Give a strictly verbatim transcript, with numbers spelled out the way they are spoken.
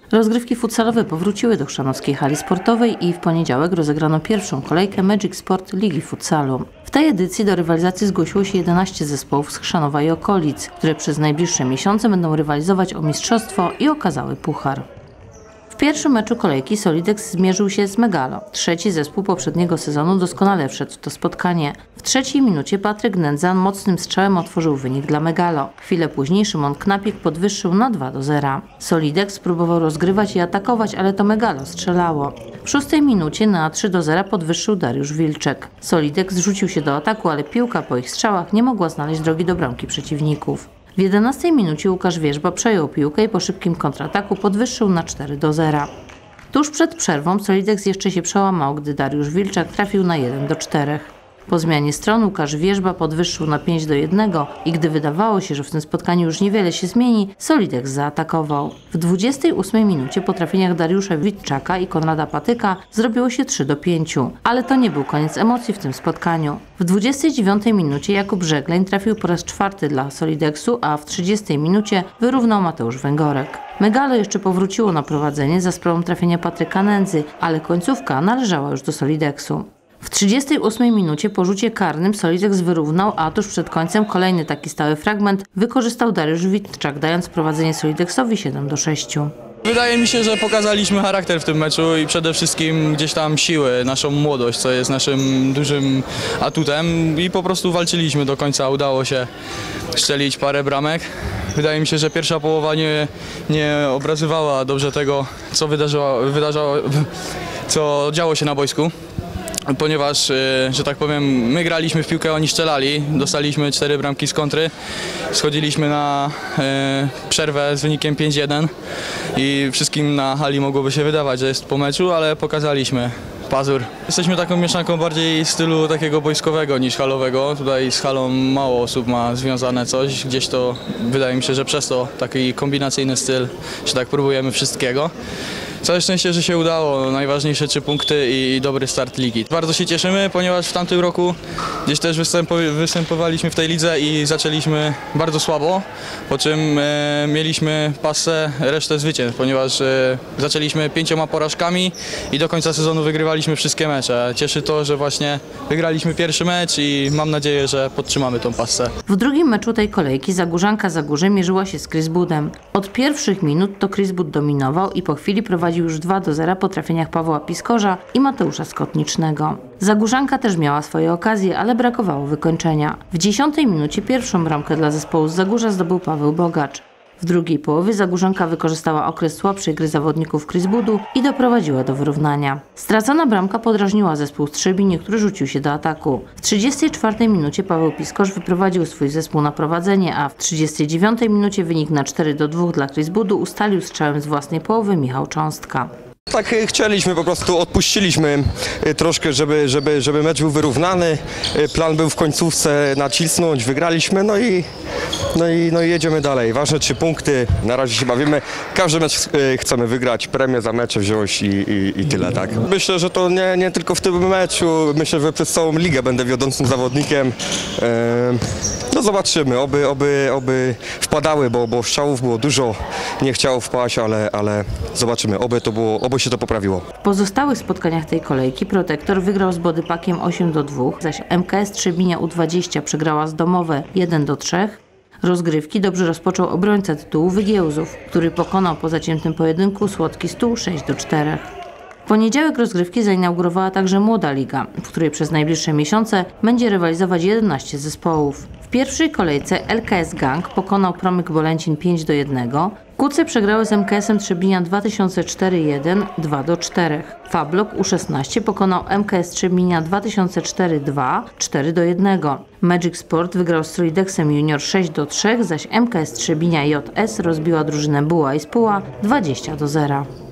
Rozgrywki futsalowe powróciły do chrzanowskiej hali sportowej i w poniedziałek rozegrano pierwszą kolejkę Magic Sport Ligi Futsalu. W tej edycji do rywalizacji zgłosiło się jedenaście zespołów z Chrzanowa i okolic, które przez najbliższe miesiące będą rywalizować o mistrzostwo i okazały puchar. W pierwszym meczu kolejki Solidex zmierzył się z Megalo. Trzeci zespół poprzedniego sezonu doskonale wszedł w to spotkanie. W trzeciej minucie Patryk Nędzan mocnym strzałem otworzył wynik dla Megalo. Chwilę później Szymon Knapik podwyższył na dwa do zera. Solidex próbował rozgrywać i atakować, ale to Megalo strzelało. W szóstej minucie na trzy do zera podwyższył Dariusz Wilczek. Solidex zrzucił się do ataku, ale piłka po ich strzałach nie mogła znaleźć drogi do bramki przeciwników. W jedenastej minucie Łukasz Wierzba przejął piłkę i po szybkim kontrataku podwyższył na cztery do zera. Tuż przed przerwą Solidex jeszcze się przełamał, gdy Dariusz Wilczak trafił na jeden do czterech. Po zmianie stron Łukasz Wierzba podwyższył na pięć do jednego i gdy wydawało się, że w tym spotkaniu już niewiele się zmieni, Solidex zaatakował. W dwudziestej ósmej minucie po trafieniach Dariusza Witczaka i Konrada Patyka zrobiło się trzy do pięciu, ale to nie był koniec emocji w tym spotkaniu. W dwudziestej dziewiątej minucie Jakub Żegleń trafił po raz czwarty dla Solidexu, a w trzydziestej minucie wyrównał Mateusz Węgorek. Megalo jeszcze powróciło na prowadzenie za sprawą trafienia Patryka Nędzy, ale końcówka należała już do Solidexu. W trzydziestej ósmej minucie po rzucie karnym Solidex wyrównał, a tuż przed końcem kolejny taki stały fragment wykorzystał Dariusz Witczak, dając prowadzenie Solidexowi siedem do sześciu. Wydaje mi się, że pokazaliśmy charakter w tym meczu i przede wszystkim gdzieś tam siłę, naszą młodość, co jest naszym dużym atutem i po prostu walczyliśmy do końca, udało się strzelić parę bramek. Wydaje mi się, że pierwsza połowa nie, nie obrazywała dobrze tego, co wydarzyło, wydarzało, co działo się na boisku. Ponieważ, że tak powiem, my graliśmy w piłkę, oni strzelali, dostaliśmy cztery bramki z kontry, schodziliśmy na przerwę z wynikiem pięć jeden i wszystkim na hali mogłoby się wydawać, że jest po meczu, ale pokazaliśmy pazur. Jesteśmy taką mieszanką bardziej stylu takiego boiskowego niż halowego. Tutaj z halą mało osób ma związane coś, gdzieś to wydaje mi się, że przez to taki kombinacyjny styl, że tak próbujemy wszystkiego. Całe szczęście, że się udało. Najważniejsze trzy punkty i dobry start ligi. Bardzo się cieszymy, ponieważ w tamtym roku gdzieś też występowaliśmy w tej lidze i zaczęliśmy bardzo słabo, po czym e, mieliśmy pasę resztę zwycięstw, ponieważ e, zaczęliśmy pięcioma porażkami i do końca sezonu wygrywaliśmy wszystkie mecze. Cieszy to, że właśnie wygraliśmy pierwszy mecz i mam nadzieję, że podtrzymamy tą pasę. W drugim meczu tej kolejki Zagórzanka Zagórze mierzyła się z Chris Budem. Od pierwszych minut to Chris Bud dominował i po chwili prowadził już dwa do zera po trafieniach Pawła Piskorza i Mateusza Skotnicznego. Zagórzanka też miała swoje okazje, ale brakowało wykończenia. W dziesiątej minucie pierwszą bramkę dla zespołu z Zagórza zdobył Paweł Bogacz. W drugiej połowie Zagórzanka wykorzystała okres słabszej gry zawodników Chris Budu i doprowadziła do wyrównania. Stracona bramka podrażniła zespół z Trzebinie, który rzucił się do ataku. W trzydziestej czwartej minucie Paweł Piskorz wyprowadził swój zespół na prowadzenie, a w trzydziestej dziewiątej minucie wynik na cztery do dwóch dla Chris Budu ustalił strzałem z własnej połowy Michał Cząstka. Tak chcieliśmy, po prostu odpuściliśmy troszkę, żeby, żeby, żeby mecz był wyrównany. Plan był w końcówce nacisnąć, wygraliśmy, no i, no i, no i jedziemy dalej. Ważne trzy punkty, na razie się bawimy. Każdy mecz chcemy wygrać, premię za mecze wziąć i, i, i tyle, tak. Myślę, że to nie, nie tylko w tym meczu, myślę, że przez całą ligę będę wiodącym zawodnikiem. No zobaczymy, oby, oby, oby wpadały, bo, bo strzałów było dużo, nie chciało wpaść, ale, ale zobaczymy, oby to było, oby się to poprawiło. W pozostałych spotkaniach tej kolejki Protektor wygrał z Bodypakiem osiem do dwóch, zaś M K S Trzebinia U dwadzieścia przegrała z Domowe jeden do trzech. Rozgrywki dobrze rozpoczął obrońca tytułu Wygiełzów, który pokonał po zaciętym pojedynku Słodki Stół sześć do czterech. W poniedziałek rozgrywki zainaugurowała także Młoda Liga, w której przez najbliższe miesiące będzie rywalizować jedenaście zespołów. W pierwszej kolejce L K S Gang pokonał Promyk Bolęcin pięć do jednego, Kuce przegrały z M K S-em Trzebinia dwa tysiące cztery jeden dwa do czterech. Fablok U szesnaście pokonał M K S Trzebinia dwa tysiące cztery dwa cztery do jednego. Magic Sport wygrał z Solidexem Junior sześć do trzech, zaś M K S Trzebinia J S rozbiła drużynę Buła i Spuła dwadzieścia do zera.